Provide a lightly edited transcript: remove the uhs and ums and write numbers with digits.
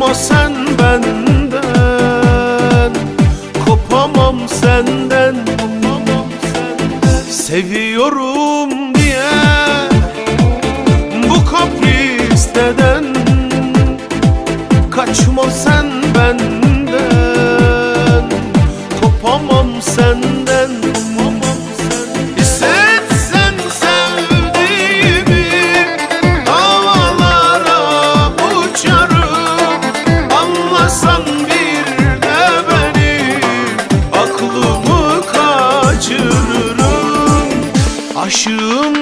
Kaçma sen benden, kopamam senden. Seviyorum diye bu kapris neden? Kaçma sen benden, kopamam senden. Hissetsen sevdiğimi havalara uçarım. Anlasan bir de beni, aklımı kaçırırım. Aşığım